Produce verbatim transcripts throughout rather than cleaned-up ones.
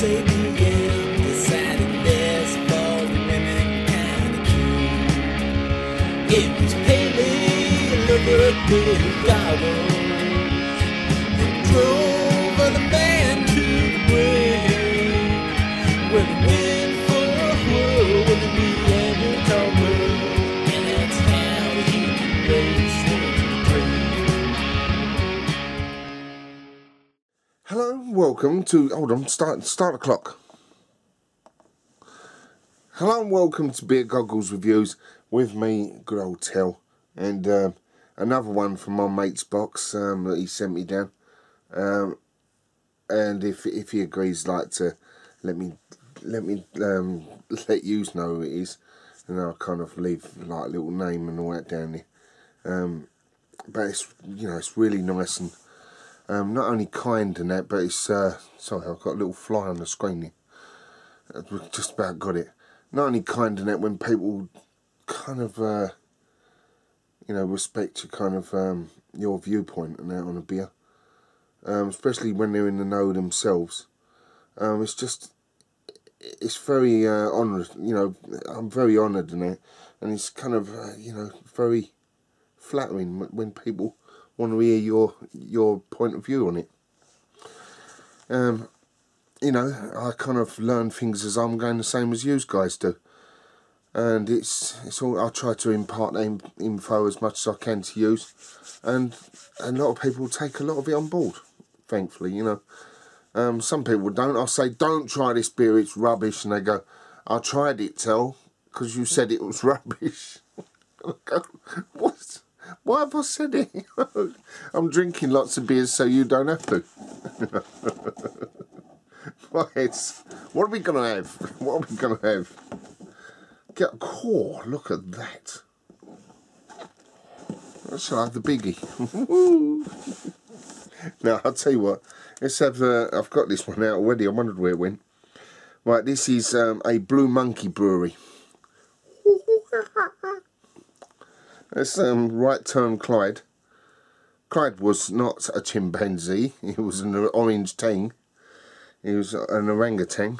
shake the end, decided this for women kind of cute. It was pale, looked with goggles, and drove the man to the grave. When he went for a whirl with me and your talker, and that's how he could race into the grave. Hello, welcome to, hold on, start, start the clock. Hello and welcome to Beer Goggles Reviews with me, good old Tel, and um, another one from my mate's box um, that he sent me down. Um, and if if he agrees, like to let me let me um, let you know who it is, and I'll kind of leave like a little name and all that down there. Um, but it's you know it's really nice and um, not only kind and that, but it's uh, sorry I've got a little fly on the screen here. I've just about got it. Not only kind and that, when people kind of uh, you know respect your kind of um, your viewpoint and that on a beer. Um, especially when they're in the know themselves. Um, it's just, it's very uh, honoured, you know, I'm very honoured in it, and it's kind of, uh, you know, very flattering when people want to hear your your point of view on it. Um, you know, I kind of learn things as I'm going, the same as you guys do, and it's it's all I try to impart that info as much as I can to use, and, and a lot of people take a lot of it on board. Thankfully, you know, um, some people don't. I'll say, don't try this beer, it's rubbish, and they go, I tried it, Tel, because you said it was rubbish. I go, what? Why have I said it? I'm drinking lots of beers so you don't have to. Right, what are we going to have? What are we going to have? Get a core, look at that. I shall have the biggie. Now, I'll tell you what, let's have, uh, I've got this one out already, I wondered where it went. Right, this is um, a Blue Monkey Brewery. That's um, Right Turn Clyde. Clyde was not a chimpanzee, he was an orange tang. He was an orangutan.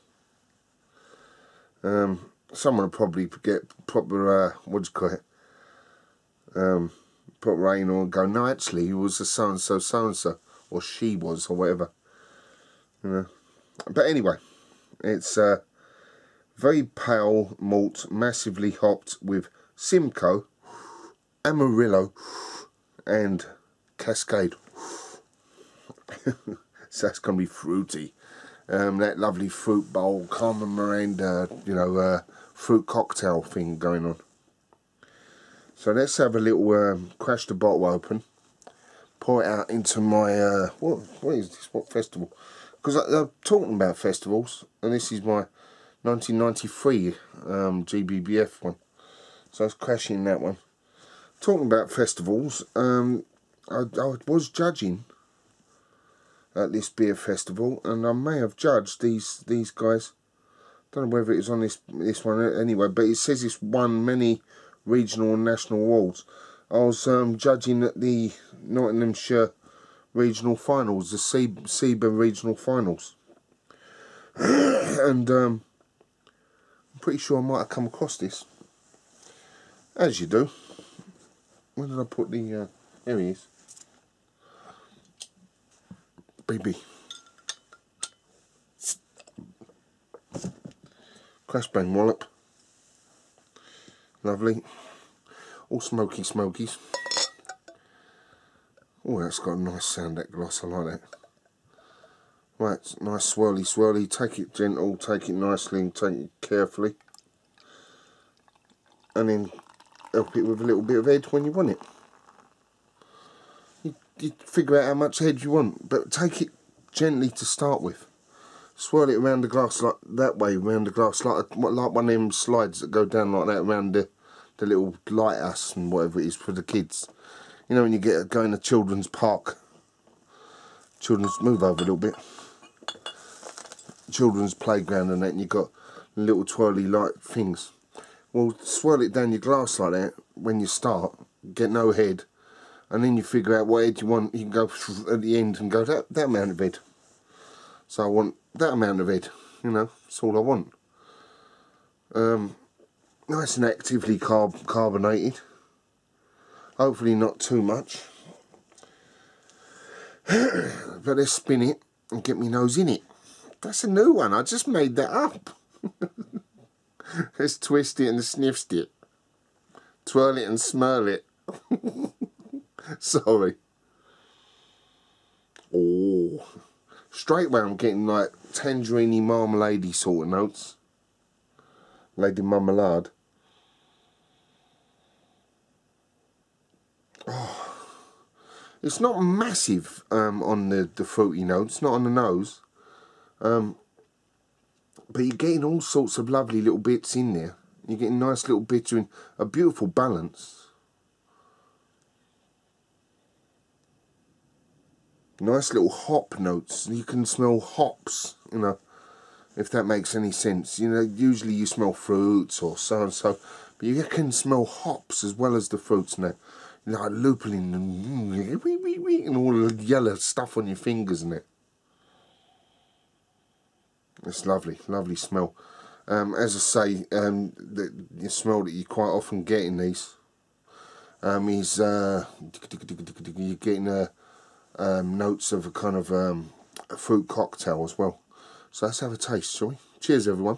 Um, someone would probably get proper, uh, what do you call it? Um... put rain on and go, no, actually he was a so and so so and so, or she was, or whatever, you know. But anyway, it's uh, very pale malt, massively hopped with Simcoe, Amarillo, and Cascade. So that's gonna be fruity. Um, that lovely fruit bowl, Carmen Miranda, you know, uh, fruit cocktail thing going on. So let's have a little, um, crash the bottle open, pour it out into my, uh, what, what is this, what festival? Because I'm talking about festivals, and this is my nineteen ninety-three um, G B B F one. So I was crashing that one. Talking about festivals, um, I, I was judging at this beer festival, and I may have judged these these guys. Don't know whether it was on this, this one anyway, but it says it's won many regional and national awards. I was um, judging at the Nottinghamshire regional finals, the SEBA regional finals, and um, I'm pretty sure I might have come across this, as you do. Where did I put the, uh, there he is, B B. Crash Bang Wallop. Lovely. All smoky smokies. Oh, that's got a nice sound, that glass. I like that. Right, nice swirly swirly. Take it gentle, take it nicely, and take it carefully. And then help it with a little bit of head when you want it. You, you figure out how much head you want, but take it gently to start with. Swirl it around the glass like that way, around the glass, like like one of them slides that go down like that around the the little lighthouse and whatever it is for the kids. You know, when you get going to children's park, children's move over a little bit, children's playground and that, and you got little twirly light things. Well, swirl it down your glass like that when you start, get no head, and then you figure out what head you want. You can go at the end and go that that amount of head. So I want that amount of head, you know, that's all I want. Um, nice and actively carb carbonated. Hopefully not too much. But let's spin it and get my nose in it. That's a new one, I just made that up. Let's twist it and sniff it. Twirl it and smell it. Sorry. Oh. Straight away I'm getting like tangerine-y, marmalade-y sort of notes. Lady Marmalade. Oh. It's not massive um, on the, the fruity notes, not on the nose. Um, but you're getting all sorts of lovely little bits in there. You're getting nice little bits in a beautiful balance. Nice little hop notes. You can smell hops, you know, if that makes any sense. You know, usually you smell fruits or so and so, but you can smell hops as well as the fruits now. You know, like lupulin and, and all the yellow stuff on your fingers and it. It's lovely, lovely smell. Um, as I say, um, the, the smell that you quite often get in these um, is uh, you're getting uh, um, notes of a kind of um, a fruit cocktail as well. So let's have a taste, shall we? Cheers, everyone.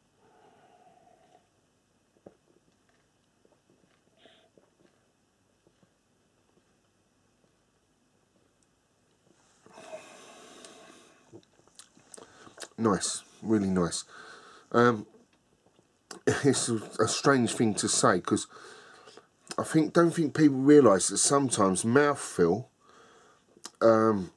Nice, really nice. Um, it's a, a strange thing to say because I think don't think people realise that sometimes mouthfeel um,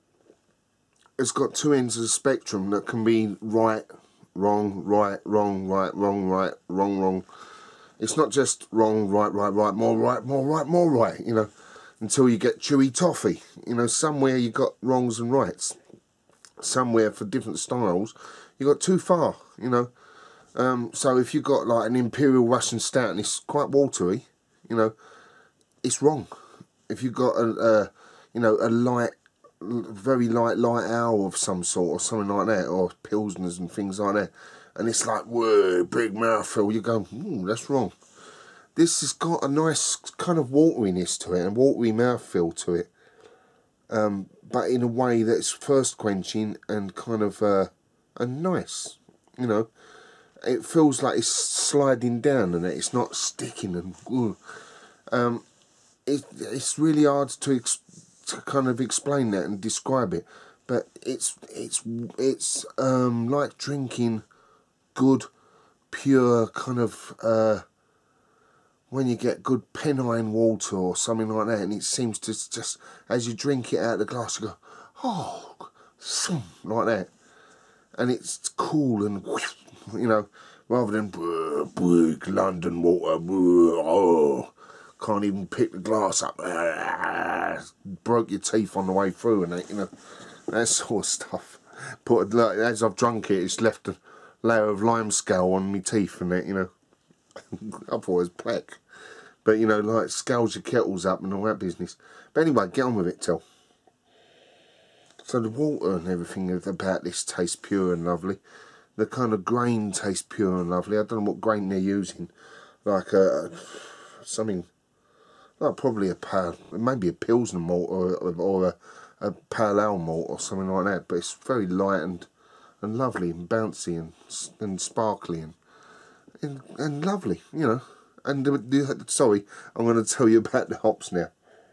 has got two ends of the spectrum that can be right, wrong, right, wrong, right, wrong, right, wrong, wrong. It's not just wrong, right, right, right, more right, more right, more right, you know, until you get chewy toffee. You know, somewhere you got wrongs and rights. Somewhere for different styles you got too far, you know. Um, so if you got like an Imperial Russian Stout and it's quite watery, you know, it's wrong. If you got a, a you know, a light, very light light ale of some sort or something like that, or pilsners and things like that, and it's like whoa, big mouthfeel, you go, ooh, that's wrong. This has got a nice kind of wateriness to it and watery mouthfeel to it. Um, but in a way that's thirst quenching and kind of uh, and nice, you know. It feels like it's sliding down and it's not sticking and ooh. Um, it, it's really hard to, ex to kind of explain that and describe it, but it's it's it's um, like drinking good, pure kind of. Uh, when you get good Pennine water or something like that, and it seems to just, as you drink it out of the glass, you go, oh, like that. And it's cool and, you know, rather than big London water, oh, can't even pick the glass up, broke your teeth on the way through and that, you know, that sort of stuff. Put a, as I've drunk it, it's left a layer of limescale on my teeth and that, you know. I thought it was plaque. But, you know, like, scales your kettles up and all that business. But anyway, get on with it, Till. So the water and everything about this tastes pure and lovely. The kind of grain tastes pure and lovely. I don't know what grain they're using. Like a, something, like probably a pale, maybe a Pilsner malt or, or a, a pale ale malt or something like that. But it's very light and, and lovely and bouncy and, and sparkly and, and, and lovely, you know. And the, the, sorry, I'm going to tell you about the hops now.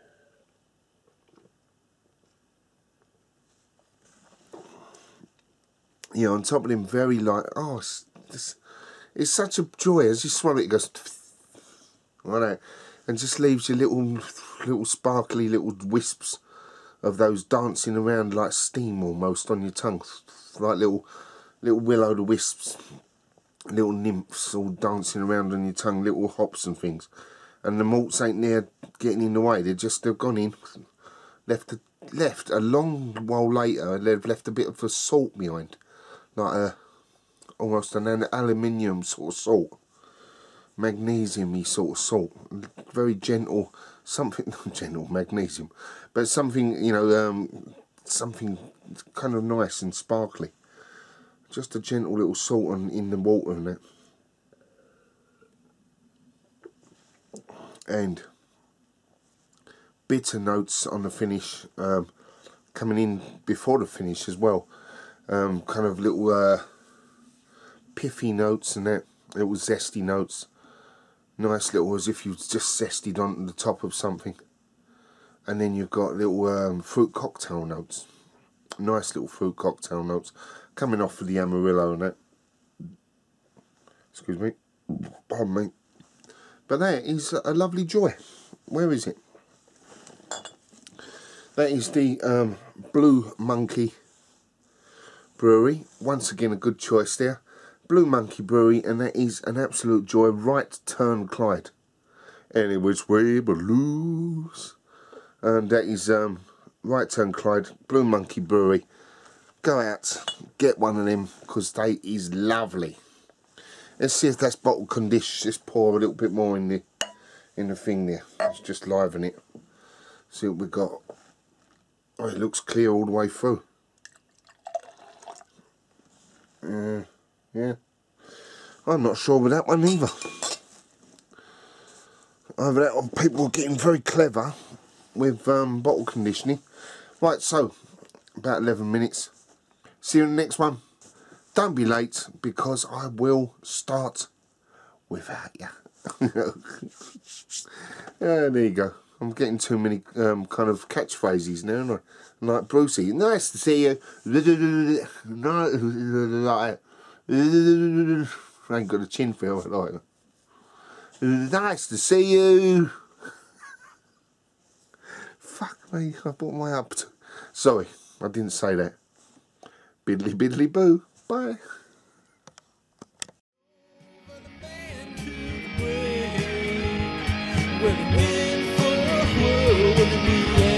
You know, on top of them, very light. Oh, it's, it's, it's such a joy as you swallow it. It goes like that, and just leaves you little, little sparkly little wisps of those dancing around like steam almost on your tongue, like little, little will-o'-the-wisps. Little nymphs all dancing around on your tongue, little hops and things, and the malts ain't there getting in the way. They're just they've gone in, left a, left a long while later. They've left a bit of a salt behind, like a almost an aluminium sort of salt, magnesium-y sort of salt, very gentle, something not gentle magnesium, but something, you know, um, something kind of nice and sparkly. Just a gentle little salt on, in the water and that. And bitter notes on the finish, um, coming in before the finish as well. Um, kind of little uh, piffy notes and that, little zesty notes. Nice little, as if you just zested on the top of something. And then you've got little um, fruit cocktail notes. Nice little fruit cocktail notes coming off of the Amarillo and that. Excuse me. Pardon me. But that is a lovely joy. Where is it? That is the um, Blue Monkey Brewery. Once again, a good choice there. Blue Monkey Brewery, and that is an absolute joy. Right Turn Clyde. Any which way but lose. And that is um, Right Turn Clyde, Blue Monkey Brewery. Go out, get one of them, because they is lovely. Let's see if that's bottle conditioned. Just pour a little bit more in the in the thing there. Let's just liven it. See what we got. Oh, it looks clear all the way through. Uh, yeah. I'm not sure with that one either. Either that or people are getting very clever with um, bottle conditioning. Right, so about eleven minutes. See you in the next one. Don't be late, because I will start without you. Yeah, there you go. I'm getting too many um, kind of catchphrases now, aren't I? Like Brucey. Nice to see you. I ain't got a chin for it like that. Nice to see you. Fuck me, I brought my up to. Sorry, I didn't say that. Biddly biddly boo. Bye. We're the men for a whirl, we're the